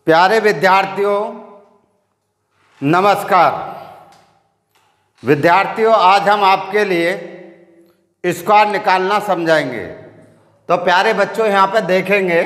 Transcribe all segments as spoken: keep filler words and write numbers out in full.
प्यारे विद्यार्थियों नमस्कार। विद्यार्थियों आज हम आपके लिए स्क्वायर निकालना समझाएंगे। तो प्यारे बच्चों यहाँ पे देखेंगे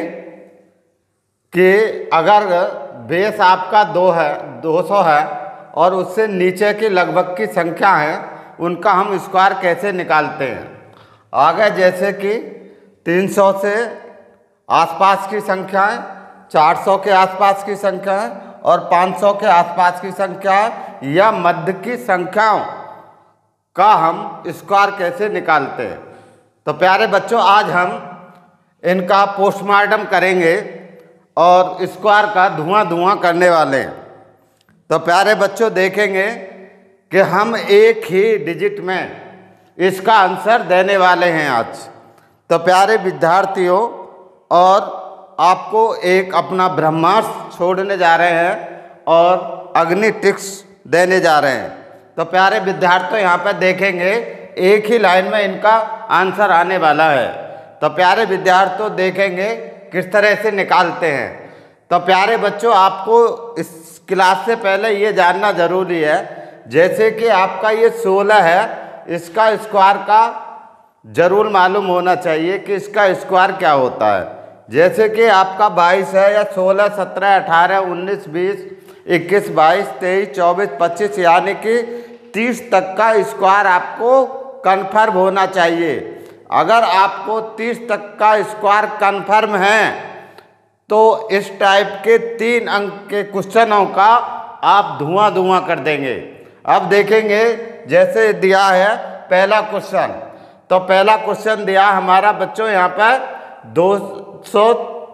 कि अगर बेस आपका दो है दो सौ है और उससे नीचे की लगभग की संख्या है उनका हम स्क्वायर कैसे निकालते हैं। आगे जैसे कि तीन सौ से आसपास की संख्या है, चार सौ के आसपास की संख्या है और पाँच सौ के आसपास की संख्या है या मध्य की संख्याओं का हम स्क्वायर कैसे निकालते हैं। तो प्यारे बच्चों आज हम इनका पोस्टमार्टम करेंगे और स्क्वायर का धुआं धुआं करने वाले हैं। तो प्यारे बच्चों देखेंगे कि हम एक ही डिजिट में इसका आंसर देने वाले हैं आज। तो प्यारे विद्यार्थियों और आपको एक अपना ब्रह्मास्त्र छोड़ने जा रहे हैं और अग्नि टिक्स देने जा रहे हैं। तो प्यारे विद्यार्थियों यहाँ पर देखेंगे एक ही लाइन में इनका आंसर आने वाला है। तो प्यारे विद्यार्थियों देखेंगे किस तरह से निकालते हैं। तो प्यारे बच्चों आपको इस क्लास से पहले ये जानना ज़रूरी है, जैसे कि आपका ये सोलह है, इसका स्क्वायर का जरूर मालूम होना चाहिए कि इसका स्क्वायर क्या होता है। जैसे कि आपका बाईस है या सोलह, सत्रह, अठारह, उन्नीस, बीस, इक्कीस, बाईस, तेईस, चौबीस, पच्चीस यानी कि तीस तक का स्क्वायर आपको कन्फर्म होना चाहिए। अगर आपको तीस तक का स्क्वायर कन्फर्म है तो इस टाइप के तीन अंक के क्वेश्चनों का आप धुआं धुआं कर देंगे। अब देखेंगे जैसे दिया है पहला क्वेश्चन। तो पहला क्वेश्चन दिया हमारा बच्चों यहाँ पर दो सौ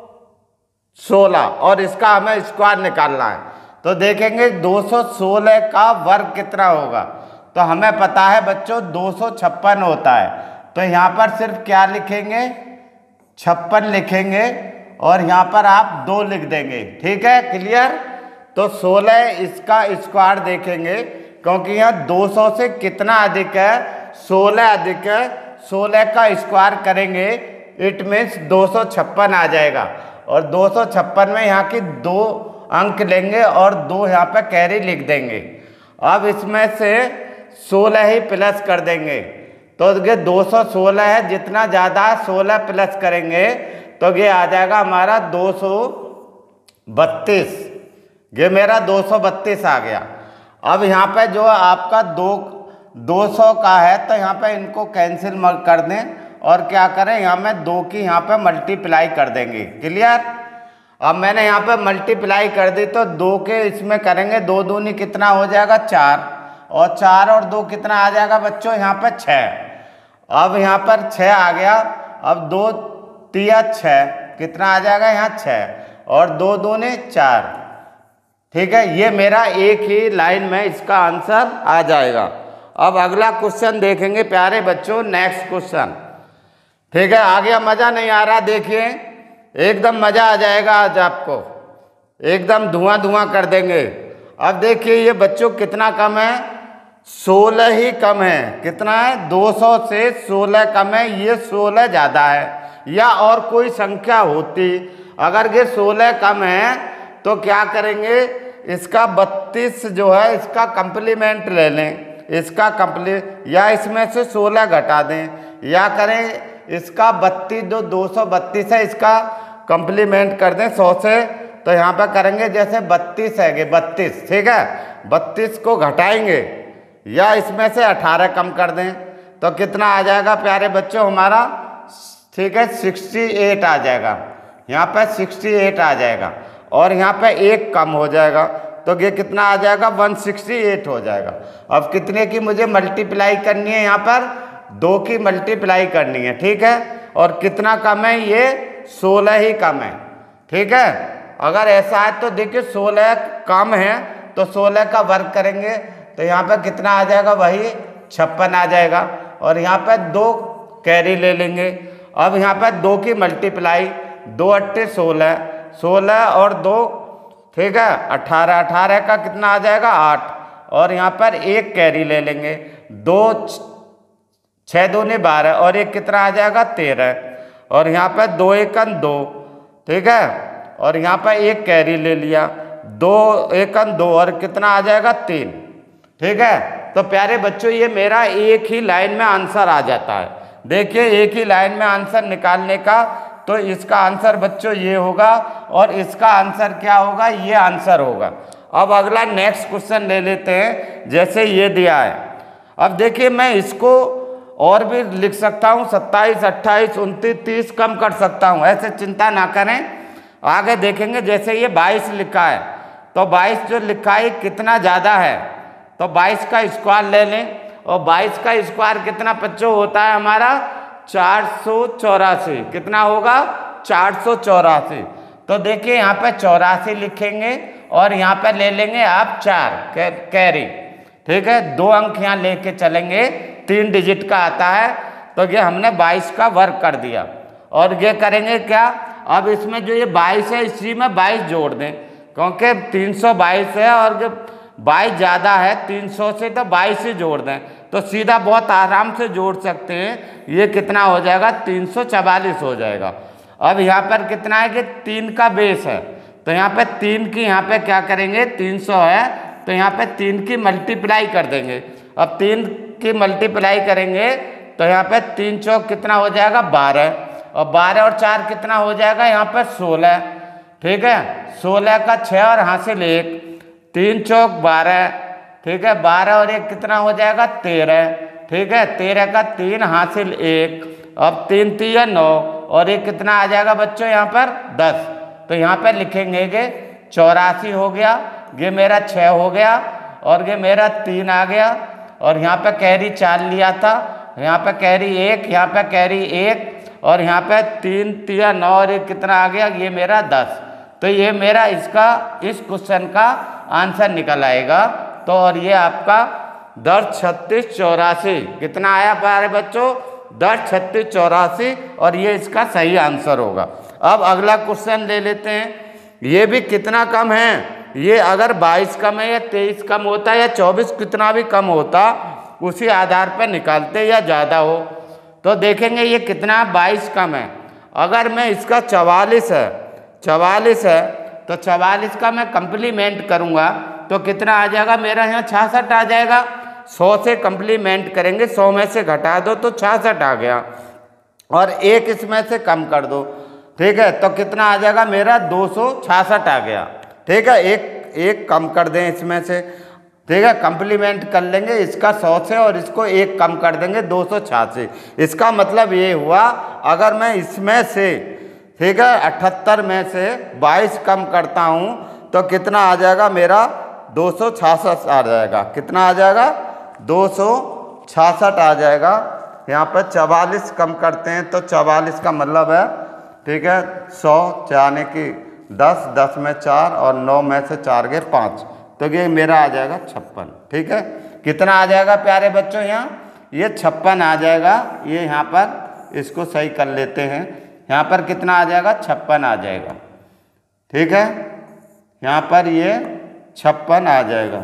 सोलह और इसका हमें स्क्वायर निकालना है। तो देखेंगे दो सौ सोलह का वर्ग कितना होगा। तो हमें पता है बच्चों दो सौ छप्पन होता है। तो यहाँ पर सिर्फ क्या लिखेंगे, छप्पन लिखेंगे और यहाँ पर आप दो लिख देंगे। ठीक है, क्लियर। तो सोलह इसका स्क्वायर देखेंगे क्योंकि यहाँ दो सौ से कितना अधिक है, सोलह अधिक है। सोलह का स्क्वायर करेंगे इट मीन्स दो सौ छप्पन आ जाएगा और दो सौ छप्पन में यहाँ की दो अंक लेंगे और दो यहाँ पे कैरी लिख देंगे। अब इसमें से सोलह ही प्लस कर देंगे। तो ये दो सौ सोलह है, जितना ज़्यादा सोलह प्लस करेंगे तो ये आ जाएगा हमारा दो सौ बत्तीस। ये मेरा दो सौ बत्तीस आ गया। अब यहाँ पे जो आपका दो दो सौ का है तो यहाँ पे इनको कैंसिल कर दें और क्या करें, यहाँ में दो की यहाँ पे मल्टीप्लाई कर देंगे। क्लियर। अब मैंने यहाँ पे मल्टीप्लाई कर दी तो दो के इसमें करेंगे, दो दूनी कितना हो जाएगा चार और चार और दो कितना आ जाएगा बच्चों यहाँ पे छः। अब यहाँ पर छः आ गया। अब दो तिया छः कितना आ जाएगा यहाँ छः और दो दूनी चार। ठीक है, ये मेरा एक ही लाइन में इसका आंसर आ जाएगा। अब अगला क्वेश्चन देखेंगे प्यारे बच्चों, नेक्स्ट क्वेश्चन। ठीक है, आ गया, मज़ा नहीं आ रहा, देखिए एकदम मज़ा आ जाएगा आज आपको, एकदम धुआं धुआं कर देंगे। अब देखिए ये बच्चों कितना कम है, सोलह ही कम है। कितना है, दो सौ से सोलह कम है। ये सोलह ज़्यादा है या और कोई संख्या होती, अगर ये सोलह कम है तो क्या करेंगे, इसका बत्तीस जो है इसका कंप्लीमेंट ले लें, इसका कंप्ली या इसमें से सोलह घटा दें या करें इसका बत्तीस जो दो सौ बत्तीस है इसका कंप्लीमेंट कर दें सौ से। तो यहाँ पर करेंगे जैसे बत्तीस है ये बत्तीस, ठीक है, बत्तीस को घटाएंगे या इसमें से अठारह कम कर दें तो कितना आ जाएगा प्यारे बच्चों हमारा, ठीक है, अड़सठ आ जाएगा। यहाँ पर अड़सठ आ जाएगा और यहाँ पे एक कम हो जाएगा तो ये कितना आ जाएगा, एक सौ अड़सठ हो जाएगा। अब कितने की मुझे मल्टीप्लाई करनी है, यहाँ पर दो की मल्टीप्लाई करनी है। ठीक है, और कितना कम है, ये सोलह ही कम है। ठीक है, अगर ऐसा है तो देखिए सोलह कम है तो सोलह का वर्ग करेंगे तो यहाँ पर कितना आ जाएगा, वही छप्पन आ जाएगा और यहाँ पर दो कैरी ले लेंगे। अब यहाँ पर दो की मल्टीप्लाई, दो अट्ठे सोलह, सोलह और दो, ठीक है, अठारह, अठारह का कितना आ जाएगा आठ और यहाँ पर एक कैरी ले लेंगे, दो छः दूनी बारह और एक कितना आ जाएगा तेरह और यहाँ पर दो एकन दो। ठीक है, और यहाँ पर एक कैरी ले लिया, दो एकन दो और कितना आ जाएगा तीन। ठीक है, तो प्यारे बच्चों ये मेरा एक ही लाइन में आंसर आ जाता है। देखिए एक ही लाइन में आंसर निकालने का, तो इसका आंसर बच्चों ये होगा और इसका आंसर क्या होगा, ये आंसर होगा। अब अगला नेक्स्ट क्वेश्चन ले लेते हैं, जैसे ये दिया है। अब देखिए मैं इसको और भी लिख सकता हूँ, सत्ताईस अट्ठाईस उनतीस तीस कम कर सकता हूँ, ऐसे चिंता ना करें। आगे देखेंगे जैसे ये बाईस लिखा है, तो बाईस जो लिखा है कितना ज़्यादा है, तो बाईस का स्क्वायर ले लें, और बाईस का स्क्वायर कितना बच्चों होता है हमारा चार सौ चौरासी। कितना होगा चार सौ चौरासी। तो देखिए यहाँ पे चौरासी लिखेंगे और यहाँ पे ले लेंगे आप चार कै, कैरी। ठीक है, दो अंक यहाँ लेके चलेंगे, तीन डिजिट का आता है। तो ये हमने बाईस का वर्क कर दिया और ये करेंगे क्या, अब इसमें जो ये बाईस है इसी में बाईस जोड़ दें, क्योंकि तीन सौ बाईस है और बाईस ज़्यादा है तीन सौ से, तो बाईस ही जोड़ दें तो सीधा बहुत आराम से जोड़ सकते हैं। ये कितना हो जाएगा तीन सौ चवालीस हो जाएगा। अब यहाँ पर कितना है कि तीन का बेस है, तो यहाँ पे तीन की यहाँ पे क्या करेंगे, तीन सौ है तो यहाँ पे तीन की मल्टीप्लाई कर देंगे। अब तीन की मल्टीप्लाई करेंगे तो यहाँ पे तीन चौक कितना हो जाएगा बारह, और बारह और चार कितना हो जाएगा यहाँ पर सोलह। ठीक है, सोलह का छः और हासिल एक, तीन चौक बारह। ठीक है, बारह और एक कितना हो जाएगा तेरह। ठीक है, तेरह का तीन हासिल एक, अब तीन तीन नौ और एक कितना आ जाएगा बच्चों यहाँ पर दस। तो यहाँ पर लिखेंगे कि चौरासी हो गया, ये मेरा छः हो गया और ये मेरा तीन आ गया, और यहाँ पे कैरी चार लिया था, यहाँ पे कैरी एक, यहाँ पे कैरी एक और यहाँ पे तीन तीन नौ और एक कितना आ गया, ये मेरा दस। तो ये मेरा इसका इस क्वेश्चन का आंसर निकल आएगा। तो और ये आपका दस छत्तीस चौरासी कितना आया प्यारे बच्चों, दस छत्तीस चौरासी, और ये इसका सही आंसर होगा। अब अगला क्वेश्चन ले लेते हैं, ये भी कितना कम है, ये अगर बाईस कम है या तेईस कम होता या चौबीस कितना भी कम होता, उसी आधार पर निकालते या ज़्यादा हो। तो देखेंगे ये कितना बाईस कम है, अगर मैं इसका चवालीस है चवालीस है तो चवालीस का मैं कंप्लीमेंट करूँगा तो कितना आ जाएगा मेरा यहाँ छियासठ आ जाएगा। सौ से कंप्लीमेंट करेंगे, सौ में से घटा दो तो छियासठ आ गया, और एक इसमें से कम कर दो। ठीक है, तो कितना आ जाएगा मेरा दो सौ छियासठ आ गया। ठीक है, एक एक कम कर दें इसमें से। ठीक है, कंप्लीमेंट कर लेंगे इसका सौ से और इसको एक कम कर देंगे दो सौ छियासी। इसका मतलब ये हुआ अगर मैं इसमें से ठीक है अठहत्तर में से बाईस कम करता हूँ तो कितना आ जाएगा मेरा दो सौ छियासठ आ जाएगा। कितना आ जाएगा दो सौ छियासठ आ जाएगा। यहाँ पर चवालीस कम करते हैं तो चवालीस का मतलब है ठीक है सौ यानी कि दस, दस में चार और नौ में से चार गए पाँच, तो ये मेरा आ जाएगा छप्पन। ठीक है, कितना आ जाएगा प्यारे बच्चों यहाँ, ये छप्पन आ जाएगा। ये यहाँ पर इसको सही कर लेते हैं, यहाँ पर कितना आ जाएगा छप्पन आ जाएगा। ठीक है, यहाँ पर ये छप्पन आ जाएगा।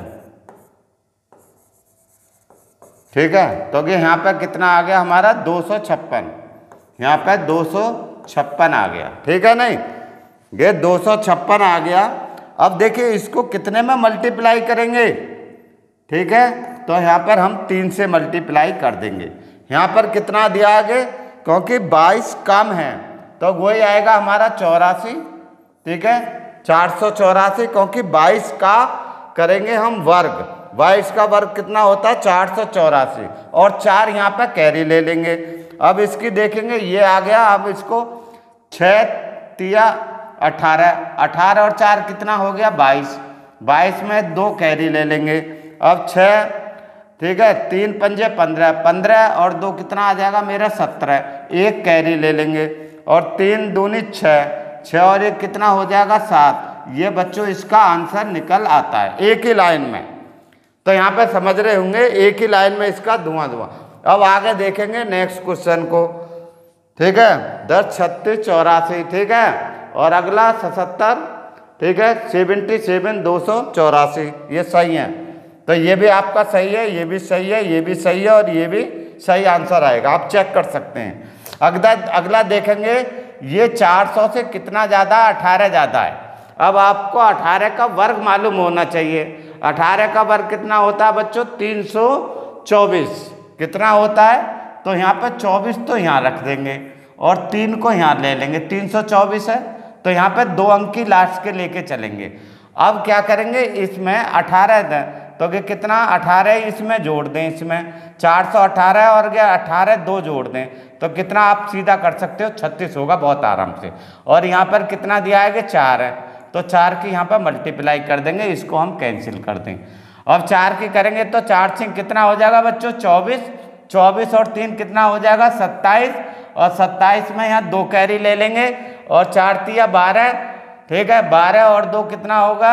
ठीक है, तो ये यहाँ पर कितना आ गया हमारा दो सौ छप्पन, यहाँ पर दो सौ छप्पन आ गया। ठीक है, नहीं ये दो सौ छप्पन आ गया। अब देखिए इसको कितने में मल्टीप्लाई करेंगे। ठीक है, तो यहाँ पर हम तीन से मल्टीप्लाई कर देंगे। यहाँ पर कितना दिया आगे, क्योंकि बाईस कम है तो वही आएगा हमारा चौरासी। ठीक है, चार सौ चौरासी, क्योंकि बाईस का करेंगे हम वर्ग, बाईस का वर्ग कितना होता है चार सौ चौरासी, और चार यहाँ पर कैरी ले लेंगे। अब इसकी देखेंगे ये आ गया। अब इसको छः तिया अठारह, अठारह और चार कितना हो गया बाईस, बाईस में दो कैरी ले लेंगे। अब छः ठीक है, तीन पंजे पंद्रह, पंद्रह और दो कितना आ जाएगा मेरा सत्रह, एक कैरी ले लेंगे। और तीन दूनी छः, छः और एक कितना हो जाएगा सात। ये बच्चों इसका आंसर निकल आता है एक ही लाइन में। तो यहाँ पे समझ रहे होंगे एक ही लाइन में इसका धुआं धुआं। अब आगे देखेंगे नेक्स्ट क्वेश्चन को। ठीक है, दस छत्तीस चौरासी। ठीक है, और अगला सतहत्तर। ठीक है, सेवेंटी सेवन दो सौ चौरासी, ये सही है। तो ये भी आपका सही है, ये भी सही है, ये भी सही है और ये भी सही आंसर आएगा, आप चेक कर सकते हैं। अगला अगला देखेंगे ये चार सौ से कितना ज़्यादा है, अठारह ज़्यादा है। अब आपको अठारह का वर्ग मालूम होना चाहिए। अठारह का वर्ग कितना होता है बच्चों, तीन सौ चौबीस। कितना होता है, तो यहाँ पर चौबीस तो यहाँ रख देंगे और तीन को यहाँ ले लेंगे। तीन सौ चौबीस है तो यहाँ पे दो अंक की लास्ट के लेके चलेंगे। अब क्या करेंगे, इसमें अठारह दें तो कि कितना, अठारह इसमें जोड़ दें, इसमें चार सौ अठारह और क्या अठारह दो जोड़ दें तो कितना आप सीधा कर सकते हो, छत्तीस होगा बहुत आराम से। और यहाँ पर कितना दिया है कि चार है तो चार की यहाँ पर मल्टीप्लाई कर देंगे, इसको हम कैंसिल कर दें। अब चार की करेंगे तो चार से कितना हो जाएगा बच्चों, चौबीस। चौबीस और तीन कितना हो जाएगा, सत्ताईस। और सत्ताईस में यहाँ दो कैरी ले लेंगे और चार तिया बारह, ठीक है। बारह और दो कितना होगा,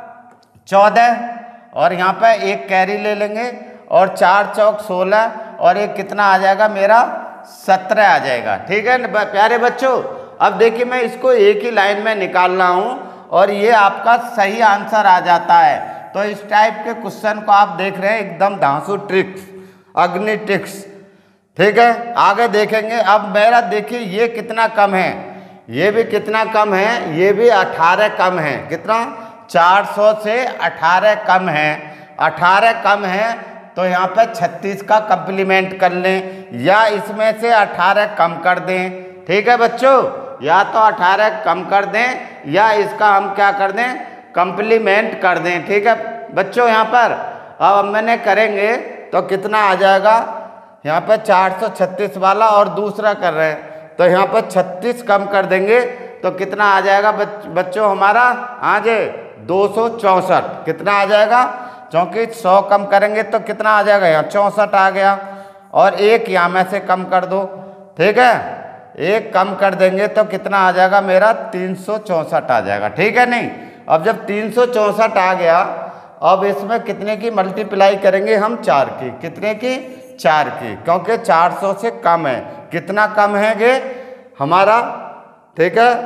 चौदह। और यहाँ पे एक कैरी ले लेंगे और चार चौक सोलह और एक कितना आ जाएगा मेरा, सत्रह आ जाएगा, ठीक है न प्यारे बच्चों। अब देखिए मैं इसको एक ही लाइन में निकाल रहा हूँ और ये आपका सही आंसर आ जाता है। तो इस टाइप के क्वेश्चन को आप देख रहे हैं, एकदम धांसू ट्रिक्स, अग्नि ट्रिक्स, ठीक है। आगे देखेंगे। अब मेरा देखिए ये कितना कम है, ये भी कितना कम है, ये भी अठारह कम है। कितना, चार सौ से अठारह कम है। अठारह कम है तो यहाँ पे छत्तीस का कंप्लीमेंट कर लें या इसमें से अठारह कम कर दें, ठीक है बच्चों। या तो अठारह कम कर दें या इसका हम क्या कर दें, कंप्लीमेंट कर दें, ठीक है बच्चों। यहाँ पर अब मैंने करेंगे तो कितना आ जाएगा, यहाँ पर चार सौ छत्तीस वाला और दूसरा कर रहे हैं तो यहाँ पर छत्तीस कम कर देंगे तो कितना आ जाएगा बच, बच्चों हमारा आज दो सौ चौंसठ। कितना आ जाएगा, क्योंकि सौ कम करेंगे तो कितना आ जाएगा, यहाँ चौंसठ आ गया। और एक यहाँ में से कम कर दो, ठीक है। एक कम कर देंगे तो कितना आ जाएगा मेरा, तीन सौ चौंसठ आ जाएगा, ठीक है। नहीं, अब जब तीन सौ चौंसठ आ गया, अब इसमें कितने की मल्टीप्लाई करेंगे हम, चार की। कितने की, चार की, क्योंकि चार सौ से कम है। कितना कम है गे हमारा, ठीक है,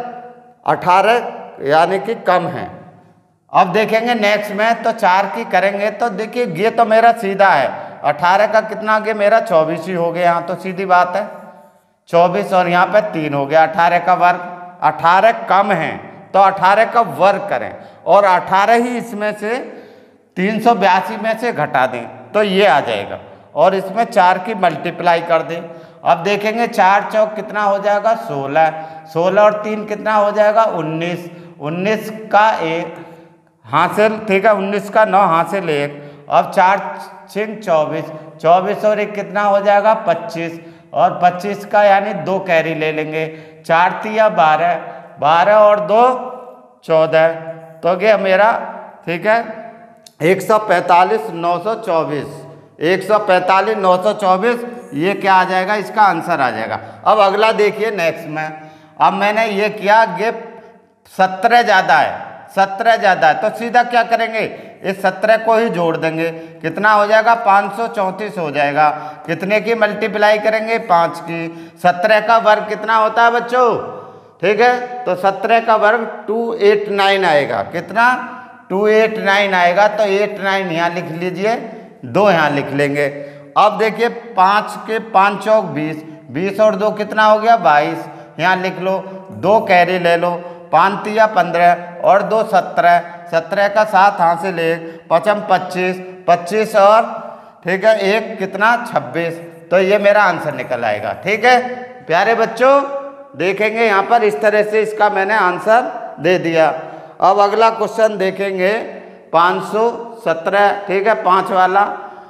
अठारह यानी कि कम है। अब देखेंगे नेक्स्ट में तो चार की करेंगे तो देखिए ये तो मेरा सीधा है, अठारह का कितना आगे मेरा चौबीस ही हो गया, यहाँ तो सीधी बात है चौबीस और यहाँ पे तीन हो गया। अठारह का वर्ग, अठारह कम है तो अठारह का वर्ग करें और अठारह ही इसमें से तीन सौ बयासी में से घटा दें तो ये आ जाएगा और इसमें चार की मल्टीप्लाई कर दें। अब देखेंगे चार चौक कितना हो जाएगा, सोलह। सोलह और तीन कितना हो जाएगा, उन्नीस। उन्नीस का एक हासिल, ठीक है, उन्नीस का नौ हासिल एक। अब चार छिंग चौबीस, चौबीस और एक कितना हो जाएगा, पच्चीस। और पच्चीस का यानी दो कैरी ले लेंगे, चार तिया बारह, बारह और दो चौदह तो गया मेरा, ठीक है, एक सौ पैंतालीस नौ सौ चौबीस। एक सौ पैंतालीस नौ सौ चौबीस ये क्या आ जाएगा, इसका आंसर आ जाएगा। अब अगला देखिए नेक्स्ट में, अब मैंने ये किया, ये सत्रह ज़्यादा है, सत्रह ज़्यादा है तो सीधा क्या करेंगे, इस सत्रह को ही जोड़ देंगे। कितना हो जाएगा, पाँच सौ चौंतीस हो जाएगा। कितने की मल्टीप्लाई करेंगे, पाँच की। सत्रह का वर्ग कितना होता है बच्चों, ठीक है, तो सत्रह का वर्ग टू एट नाइन आएगा। कितना, टू एट नाइन आएगा। तो एट नाइन यहाँ लिख लीजिए, दो यहाँ लिख लेंगे। अब देखिए पाँच के पाँच चौक बीस, बीस और दो कितना हो गया, बाईस। यहाँ लिख लो, दो कैरी ले लो, पाँच तिया पंद्रह और दो सत्रह, सत्रह का सात हासिल एक, पचम पच्चीस, पच्चीस और ठीक है एक कितना, छब्बीस। तो ये मेरा आंसर निकल आएगा, ठीक है प्यारे बच्चों। देखेंगे यहाँ पर इस तरह से इसका मैंने आंसर दे दिया। अब अगला क्वेश्चन देखेंगे, पाँच सौ सत्रह, ठीक है, पाँच वाला।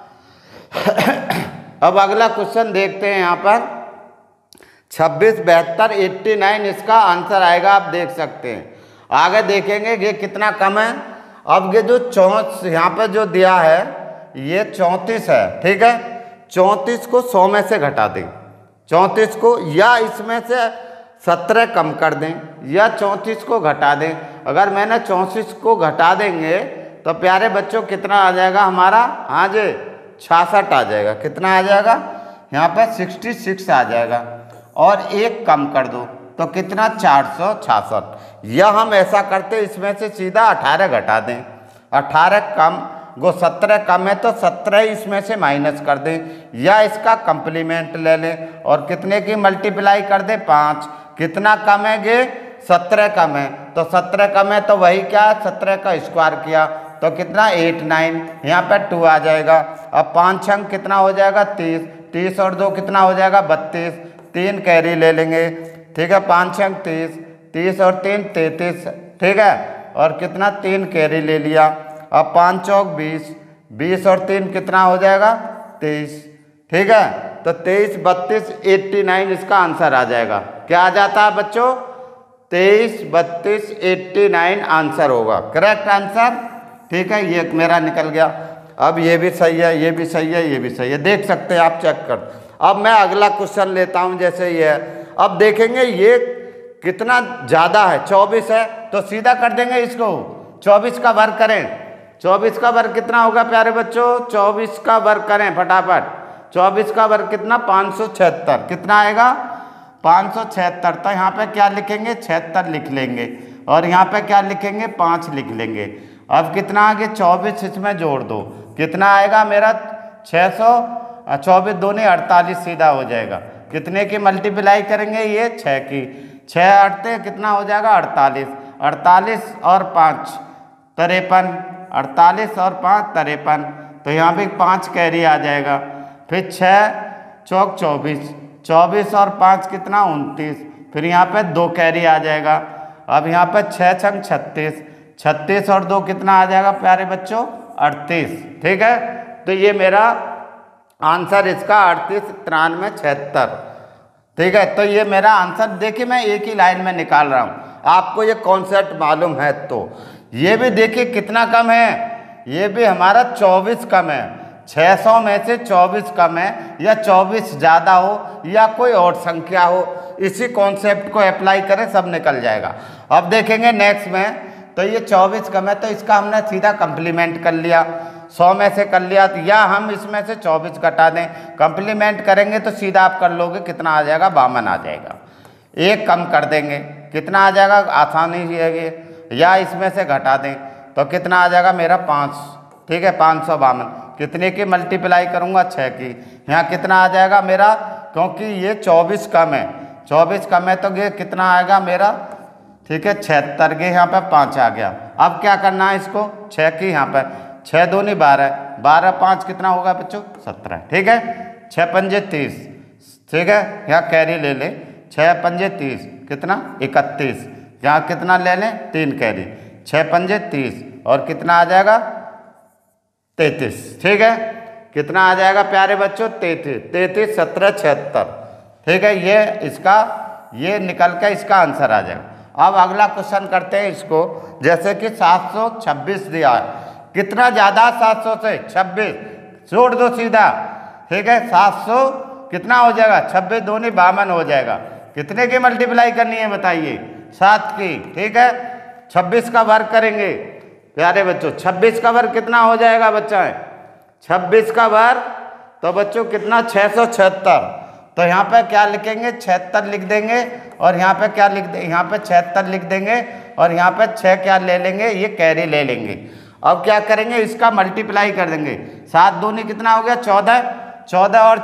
अब अगला क्वेश्चन देखते हैं यहाँ पर, छब्बीस बहत्तर एट्टी नाइन इसका आंसर आएगा, आप देख सकते हैं। आगे देखेंगे ये कितना कम है। अब ये जो चौंस यहाँ पर जो दिया है ये चौंतीस है, ठीक है, चौंतीस को सौ में से घटा दें, चौंतीस को, या इसमें से सत्रह कम कर दें या चौंतीस को घटा दें। अगर मैंने चौंतीस को घटा देंगे तो प्यारे बच्चों कितना आ जाएगा हमारा, हाँ जी छियासठ आ जाएगा। कितना आ जाएगा, यहाँ पर सिक्सटी सिक्स आ जाएगा। और एक कम कर दो तो कितना, चार सौ छियासठ। या हम ऐसा करते इसमें से सीधा अठारह घटा दें, अठारह कम वो सत्रह कम है तो सत्रह इसमें से माइनस कर दें, या इसका कंप्लीमेंट ले लें और कितने की मल्टीप्लाई कर दें, पाँच। कितना कम है ये, सत्रह कम है, तो सत्रह कम है तो वही क्या, सत्रह का स्क्वायर किया तो कितना एट नाइन, यहाँ पे टू आ जाएगा। अब पाँच अंक कितना हो जाएगा, तीस, तीस और दो कितना हो जाएगा बत्तीस, तीन कैरी ले लेंगे, ठीक है, पाँच अंक तीस, तीस और तीन तैंतीस, ठीक है, और कितना तीन कैरी ले लिया। अब पाँच चौक बीस, बीस और तीन कितना हो जाएगा तेईस, ठीक है, तो तेईस बत्तीस एट्टी नाइन इसका आंसर आ जाएगा। क्या आ जाता है बच्चों, तेईस बत्तीस एट्टी नाइन आंसर होगा, करेक्ट आंसर, ठीक है, ये मेरा निकल गया। अब ये भी सही है, ये भी सही है, ये भी सही है, देख सकते हैं आप, चेक कर। अब मैं अगला क्वेश्चन लेता हूँ, जैसे ये है, अब देखेंगे ये कितना ज़्यादा है, चौबीस है तो सीधा कर देंगे इसको, चौबीस का वर्ग करें, चौबीस का वर्ग कितना होगा प्यारे बच्चों, चौबीस का वर्ग करें फटाफट, चौबीस का वर्ग कितना पाँच सौ छिहत्तर, कितना आएगा पाँच सौ छिहत्तर, तो यहाँ पे क्या लिखेंगे छिहत्तर लिख लेंगे, और यहाँ पे क्या लिखेंगे पाँच लिख लेंगे। अब कितना आगे चौबीस इसमें जोड़ दो, कितना आएगा मेरा छः सौ, चौबीस दूनी अड़तालीस सीधा हो जाएगा, कितने की मल्टीप्लाई करेंगे ये छः की, छः अड़ते कितना हो जाएगा अड़तालीस, अड़तालीस और पाँच तिरपन, अड़तालीस और पाँच तिरपन, तो यहाँ भी पाँच कैरी आ जाएगा, फिर छः चौक चौबीस, चौबीस और पाँच कितना उनतीस, फिर यहाँ पे दो कैरी आ जाएगा। अब यहाँ पे छः छंग छत्तीस, छत्तीस और दो कितना आ जाएगा प्यारे बच्चों अड़तीस, ठीक है, तो ये मेरा आंसर इसका अड़तीस तिरानवे छिहत्तर, ठीक है, तो ये मेरा आंसर, देखिए मैं एक ही लाइन में निकाल रहा हूँ, आपको ये कॉन्सेप्ट मालूम है तो ये भी देखिए कितना कम है, ये भी हमारा चौबीस कम है, छः सौ में से चौबीस कम है, या चौबीस ज़्यादा हो या कोई और संख्या हो, इसी कॉन्सेप्ट को अप्लाई करें सब निकल जाएगा। अब देखेंगे नेक्स्ट में, तो ये चौबीस कम है तो इसका हमने सीधा कंप्लीमेंट कर लिया, सौ में से कर लिया, या हम इसमें से चौबीस घटा दें, कंप्लीमेंट करेंगे तो सीधा आप कर लोगे, कितना आ जाएगा बावन आ जाएगा, एक कम कर देंगे कितना आ जाएगा, आसानी से है, या इसमें से घटा दें तो कितना आ जाएगा मेरा पाँच, ठीक है, पाँच सौ बावन, कितने की मल्टीप्लाई करूँगा छः की, यहाँ कितना आ जाएगा मेरा, क्योंकि ये चौबीस कम है, चौबीस कम है तो ये कितना आएगा मेरा, ठीक है, छिहत्तर के यहाँ पे पाँच आ गया। अब क्या करना है इसको, छः की यहाँ पे, छः दूनी बारह, बारह पाँच कितना होगा बच्चों सत्रह, ठीक है, छः पंजे तीस, ठीक है, यहाँ कैरी ले लें, छः पंजे तीस कितना इकतीस, यहाँ कितना ले लें तीन कैरी, छः पंजे तीस और कितना आ जाएगा तैंतीस, ठीक है, कितना आ जाएगा प्यारे बच्चों तैंतीस, तैंतीस सत्रह छिहत्तर, ठीक है, ये इसका ये निकल के इसका आंसर आ जाएगा। अब अगला क्वेश्चन करते हैं इसको, जैसे कि सात सौ छब्बीस दिया है, कितना ज़्यादा सात सौ से छब्बीस, जोड़ दो सीधा, ठीक है, सात सौ कितना हो जाएगा छब्बीस दूनी बावन हो जाएगा, कितने की मल्टीप्लाई करनी है बताइए, सात की, ठीक है, छब्बीस का वर्ग करेंगे प्यारे बच्चों, छब्बीस का वर्ग कितना हो जाएगा बच्चा है, छब्बीस का वर्ग तो बच्चों कितना छः सौ छिहत्तर, तो यहाँ पे क्या लिखेंगे छिहत्तर लिख देंगे, और यहाँ पे क्या लिख देंगे, यहाँ पे छिहत्तर लिख देंगे, और यहाँ पे छः क्या ले लेंगे, ये कैरी ले लेंगे। अब क्या करेंगे इसका मल्टीप्लाई कर देंगे, सात दूनी कितना हो गया चौदह, चौदह और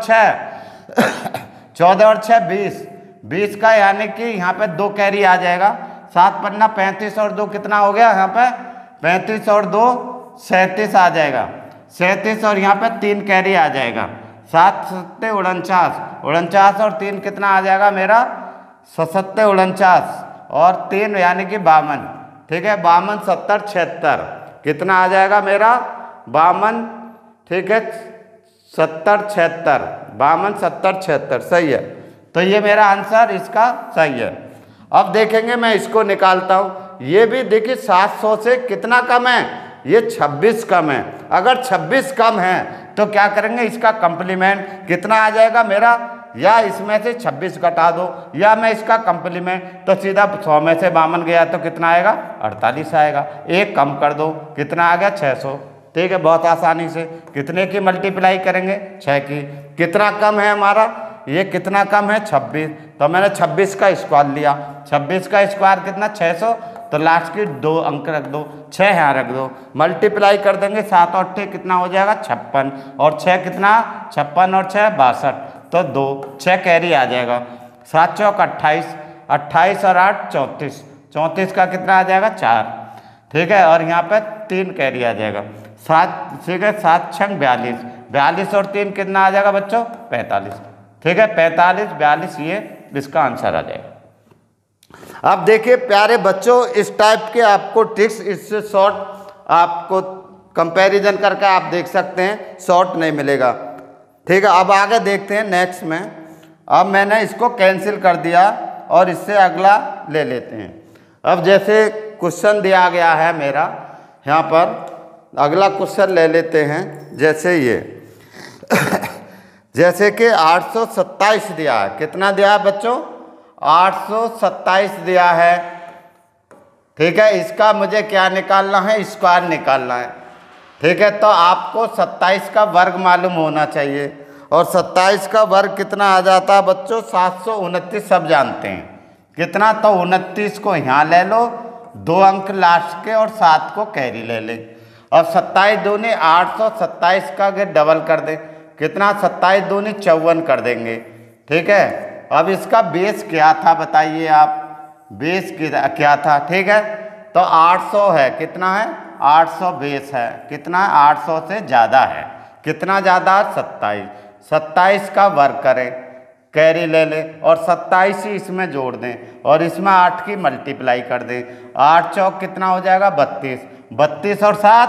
छः चौदह और छः बीस, बीस का यानी कि यहाँ पे दो कैरी आ जाएगा, सात पन्ना पैंतीस और दो कितना हो गया यहाँ पे पैंतीस और दो सैंतीस आ जाएगा, सैंतीस और यहाँ पे तीन कैरी आ जाएगा, सात सत्ते उनचास, उनचास और तीन कितना आ जाएगा मेरा सत्ते उनचास और तीन यानी कि बावन, ठीक है, बावन सत्तर छिहत्तर कितना आ जाएगा मेरा बावन, ठीक है, सत्तर छिहत्तर, बावन सत्तर छिहत्तर, सही है, तो ये मेरा आंसर इसका सही है। अब देखेंगे मैं इसको निकालता हूँ, ये भी देखिए सात सौ से कितना कम है, ये छब्बीस कम है, अगर छब्बीस कम है तो क्या करेंगे इसका कंप्लीमेंट कितना आ जाएगा मेरा, या इसमें से छब्बीस घटा दो, या मैं इसका कंप्लीमेंट तो सीधा सौ में से बावन गया तो कितना आएगा अड़तालीस आएगा, एक कम कर दो कितना आ गया छः सौ, ठीक है, बहुत आसानी से कितने की मल्टीप्लाई करेंगे छः की, कितना कम है हमारा ये कितना कम है छब्बीस, तो मैंने छब्बीस का स्क्वायर लिया, छब्बीस का स्क्वायर कितना छः सौ, तो लास्ट की दो अंक रख दो, छः यहाँ रख दो, मल्टीप्लाई कर देंगे, सात और छः कितना हो जाएगा छप्पन, और छः कितना छप्पन और छः बासठ, तो दो छः कैरी आ जाएगा, सात चौक अट्ठाईस अट्ठाईस और आठ चौंतीस, चौंतीस का कितना आ जाएगा चार, ठीक है। और यहाँ पे तीन कैरी आ जाएगा, सात, ठीक है, सात छंग बयालीस, बयालीस और तीन कितना आ जाएगा बच्चों पैंतालीस, ठीक है, पैंतालीस बयालीस, ये इसका आंसर आ जाएगा। अब देखिए प्यारे बच्चों, इस टाइप के आपको ट्रिक्स, इससे शॉर्ट आपको कंपैरिजन करके आप देख सकते हैं, शॉर्ट नहीं मिलेगा, ठीक है। अब आगे देखते हैं नेक्स्ट में। अब मैंने इसको कैंसिल कर दिया और इससे अगला ले लेते हैं। अब जैसे क्वेश्चन दिया गया है मेरा यहाँ पर, अगला क्वेश्चन ले लेते हैं। जैसे ये जैसे कि आठ सौ सत्ताईस दिया है, कितना दिया है बच्चों आठ सौ सत्ताईस दिया है, ठीक है। इसका मुझे क्या निकालना है, स्क्वायर निकालना है, ठीक है। तो आपको सत्ताईस का वर्ग मालूम होना चाहिए, और सत्ताईस का वर्ग कितना आ जाता है बच्चों सात सौ उनतीस, सब जानते हैं कितना, तो उनतीस को यहाँ ले लो, दो अंक लास्ट के और सात को कैरी ले लें। और सत्ताईस दूनी आठ सौ सत्ताईस का अगर डबल कर दें कितना, सत्ताईस दूनी चौवन कर देंगे, ठीक है। अब इसका बेस क्या था बताइए आप, बेस क्या था, ठीक है। तो आठ सौ है, कितना है आठ सौ बेस है, कितना है आठ सौ से ज़्यादा है, कितना ज़्यादा है सत्ताईस, सत्ताईस का वर्ग करें, कैरी ले लें और सत्ताईस ही इसमें जोड़ दें और इसमें आठ की मल्टीप्लाई कर दें, आठ चौक कितना हो जाएगा बत्तीस, बत्तीस और सात,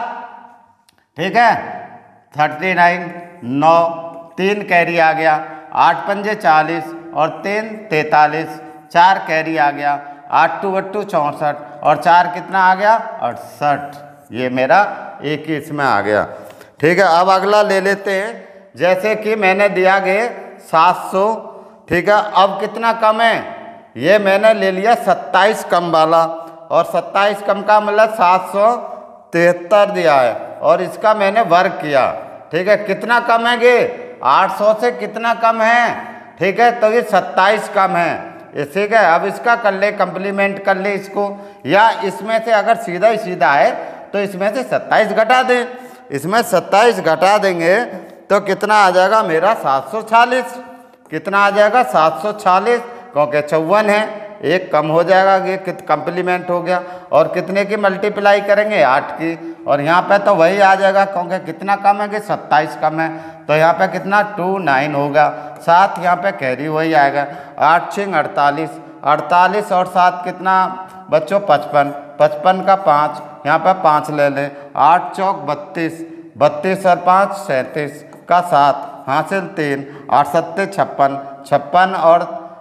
ठीक है थर्टी नाइन, नौ, तीन कैरी आ गया, आठ पंजे चालीस और तीन तैतालीस, चार कैरी आ गया, आठ टू अट्टू चौंसठ और चार कितना आ गया अड़सठ, ये मेरा एक ही इसमें आ गया, ठीक है। अब अगला ले लेते हैं। जैसे कि मैंने दिया गए सात सौ, ठीक है। अब कितना कम है, ये मैंने ले लिया सत्ताईस कम वाला, और सत्ताईस कम का मतलब सात सौ तिहत्तर दिया है और इसका मैंने वर्ग किया, ठीक है। कितना कम है ये आठ सौ से कितना कम है, ठीक है, तो ये सत्ताईस कम है, ठीक है। अब इसका कर ले कंप्लीमेंट कर ले इसको, या इसमें से अगर सीधा ही सीधा है तो इसमें से सत्ताईस घटा दें, इसमें सत्ताईस घटा देंगे तो कितना आ जाएगा मेरा सात सौ छियालीस, कितना आ जाएगा सात सौ छियालीस, क्योंकि चौवन है, एक कम हो जाएगा, ये कित कंप्लीमेंट हो गया। और कितने की मल्टीप्लाई करेंगे आठ की, और यहाँ पे तो वही आ जाएगा क्योंकि कितना कम है कि सत्ताईस कम है, तो यहाँ पे कितना टू नाइन होगा, सात यहाँ पे कैरी वही आएगा, आठ छिंग अड़तालीस, अड़तालीस और सात कितना बच्चों पचपन, पचपन का पाँच, यहाँ पे पाँच ले लें, आठ चौक बत्तीस, बत्तीस और पाँच सैंतीस का सात, हासिल तीन, आठ सत्ते छप्पन, छप्पन और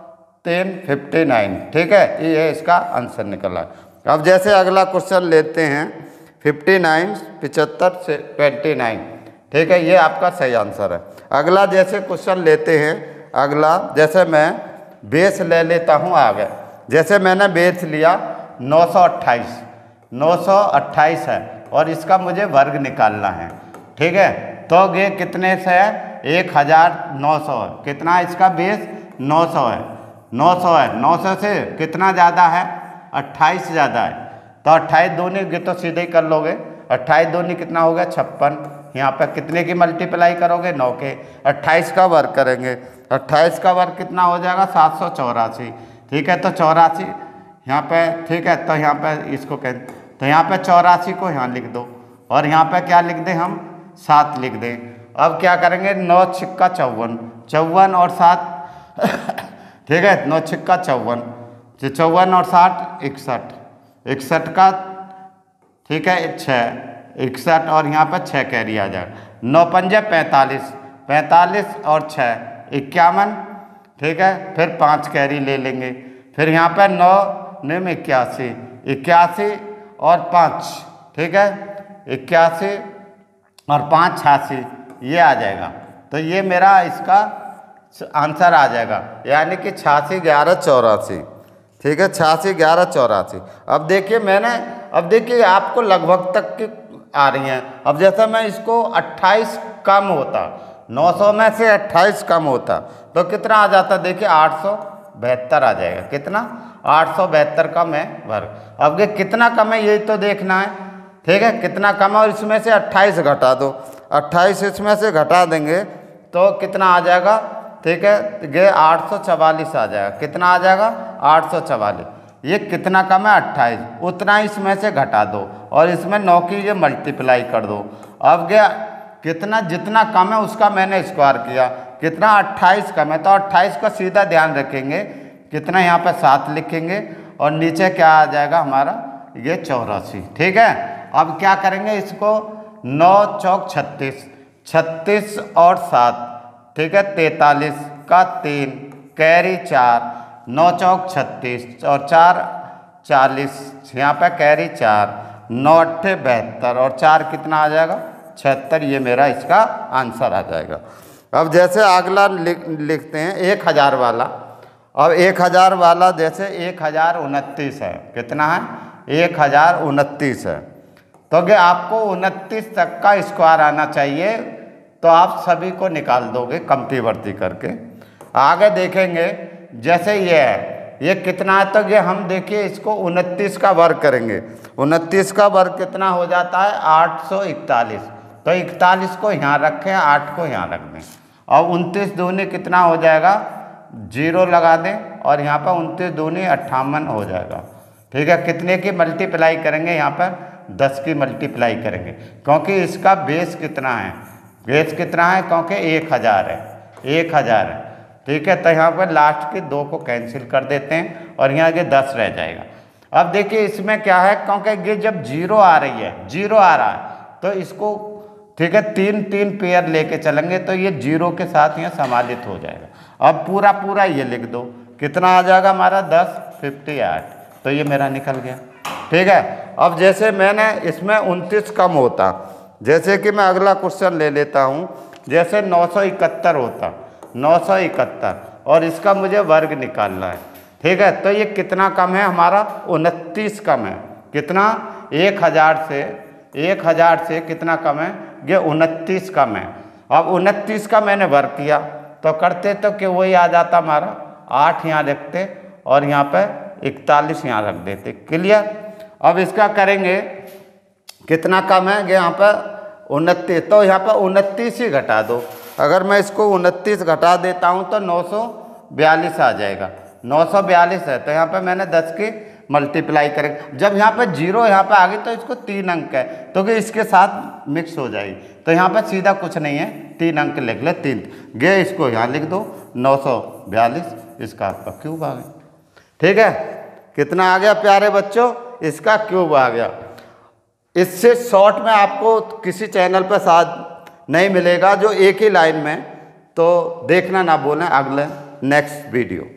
तीन फिफ्टी नाइन, ठीक है, ये इसका आंसर निकला। अब जैसे अगला क्वेश्चन लेते हैं फिफ्टी नाइन, पिचहत्तर से ट्वेंटी नाइन, ठीक है, ये आपका सही आंसर है। अगला जैसे क्वेश्चन लेते हैं, अगला जैसे मैं बेस ले लेता हूँ आगे, जैसे मैंने बेस लिया नौ सौ अट्ठाईस, नौ सौ अट्ठाईस है और इसका मुझे वर्ग निकालना है, ठीक है। तो ये कितने से है एक हज़ार नौ सौ है, कितना इसका बेस नौ सौ है, नौ सौ है, नौ सौ से कितना ज़्यादा है अट्ठाईस ज़्यादा है, तो अट्ठाईस दूनी ये तो सीधे ही कर लोगे, अट्ठाईस दूनी कितना हो गया छप्पन, यहाँ पे कितने की मल्टीप्लाई करोगे नौ के, अट्ठाईस का वर्ग करेंगे, अट्ठाईस का वर्ग कितना हो जाएगा सात सौ चौरासी, ठीक है। तो चौरासी यहाँ पे, ठीक है, तो यहाँ पे इसको कह, तो यहाँ पे चौरासी को यहाँ लिख दो और यहाँ पे क्या लिख दें हम सात लिख दें। अब क्या करेंगे नौ छिक्का चौवन, चौवन और सात ठीक है, नौ छिक्का चौवन, चौवन और साठ इकसठ, इकसठ का ठीक है छः, इकसठ और यहाँ पर छः कैरी आ जाए, नौ पंजे पैंतालीस, पैंतालीस और छः इक्यावन, ठीक है, फिर पाँच कैरी ले लेंगे, फिर यहाँ पर नौ निम इक्यासी, इक्यासी और पाँच, ठीक है, इक्यासी और पाँच छियासी, ये आ जाएगा। तो ये मेरा इसका आंसर आ जाएगा, यानी कि छियासी ग्यारह चौरासी, ठीक है, छियासी ग्यारह चौरासी। अब देखिए मैंने, अब देखिए आपको लगभग तक की आ रही हैं। अब जैसे मैं इसको अट्ठाईस कम होता, नौ सौ में से अट्ठाईस कम होता तो कितना आ जाता, देखिए आठ सौ बहत्तर आ जाएगा, कितना आठ सौ बहत्तर कम है वर्ग। अब ये कितना कम है यही तो देखना है, ठीक है, कितना कम है, और इसमें से अट्ठाईस घटा दो, अट्ठाईस इसमें से घटा देंगे तो कितना आ जाएगा, ठीक है, ये आठ सौ चवालीस आ जाएगा, कितना आ जाएगा आठ सौ चवालीस, ये कितना कम है अट्ठाईस, उतना इसमें से घटा दो और इसमें नौ की ये मल्टीप्लाई कर दो। अब गया कितना, जितना कम है उसका मैंने स्क्वायर किया, कितना अट्ठाईस कम है तो अट्ठाईस का सीधा ध्यान रखेंगे, कितना यहाँ पे सात लिखेंगे और नीचे क्या आ जाएगा हमारा ये चौरासी। ठीक है, अब क्या करेंगे इसको, नौ चौक छत्तीस, छत्तीस और सात, ठीक है तैतालीस का तीन, कैरी चार, नौ चौक छत्तीस और चार चालीस, यहाँ पे कैरी चार, नौ अट्ठे बहत्तर और चार कितना आ जाएगा छिहत्तर, ये मेरा इसका आंसर आ जाएगा। अब जैसे अगला लिख लिखते हैं एक हज़ार वाला। अब एक हज़ार वाला जैसे एक हज़ार उनतीस है, कितना है एक हज़ार उनतीस है, तो कि आपको उनतीस तक का स्क्वायर आना चाहिए, तो आप सभी को निकाल दोगे कमती बढ़ती करके। आगे देखेंगे जैसे ये है, ये कितना है, तो ये हम देखिए इसको उनतीस का वर्ग करेंगे, उनतीस का वर्ग कितना हो जाता है आठ सौ इकतालीस, तो इकतालीस को यहाँ रखें, आठ को यहाँ रख दें और उनतीस दूनी कितना हो जाएगा, जीरो लगा दें और यहाँ पर उनतीस दूनी अट्ठावन हो जाएगा। ठीक है, कितने की मल्टीप्लाई करेंगे, यहाँ पर दस की मल्टीप्लाई करेंगे, क्योंकि इसका बेस कितना है, बेस कितना है, क्योंकि एक हज़ार है, एक हज़ार है। ठीक है, तो यहाँ पर लास्ट के दो को कैंसिल कर देते हैं और यहाँ के दस रह जाएगा। अब देखिए इसमें क्या है, क्योंकि ये जब जीरो आ रही है, जीरो आ रहा है तो इसको ठीक है तीन तीन पेयर लेके चलेंगे तो ये जीरो के साथ यहाँ समालित हो जाएगा। अब पूरा पूरा ये लिख दो, कितना आ जाएगा हमारा दस फिफ्टी आठ, तो ये मेरा निकल गया। ठीक है, अब जैसे मैंने इसमें उनतीस कम होता, जैसे कि मैं अगला क्वेश्चन ले लेता हूँ, जैसे नौ सौ इकहत्तर होता, नौ सौ इकहत्तर और इसका मुझे वर्ग निकालना है। ठीक है, तो ये कितना कम है हमारा उनतीस कम है, कितना एक हज़ार से, एक हज़ार से कितना कम है, ये उनतीस कम है। अब उनतीस का मैंने वर्ग किया तो करते तो कि वही आ जाता हमारा, आठ यहाँ रखते और यहाँ पे इकतालीस यहाँ रख देते। क्लियर, अब इसका करेंगे कितना कम है, यहाँ पर उनतीस, तो यहाँ पर उनतीस ही घटा दो। अगर मैं इसको उनतीस घटा देता हूँ तो नौ सौ बयालीस आ जाएगा, नौ सौ बयालीस है, तो यहाँ पे मैंने दस की मल्टीप्लाई करेंगे। जब यहाँ पे जीरो यहाँ पे आ गई तो इसको तीन अंक है, तो कि इसके साथ मिक्स हो जाएगी, तो यहाँ पे सीधा कुछ नहीं है, तीन अंक लिख ले, तीन गे इसको यहाँ लिख दो, नौ सौ बयालीस इसका आपका क्यूब आ गया। ठीक है, कितना आ गया प्यारे बच्चों, इसका क्यूब आ गया। इससे शॉर्ट में आपको किसी चैनल पर साथ नहीं मिलेगा जो एक ही लाइन में, तो देखना ना बोलें अगले नेक्स्ट वीडियो।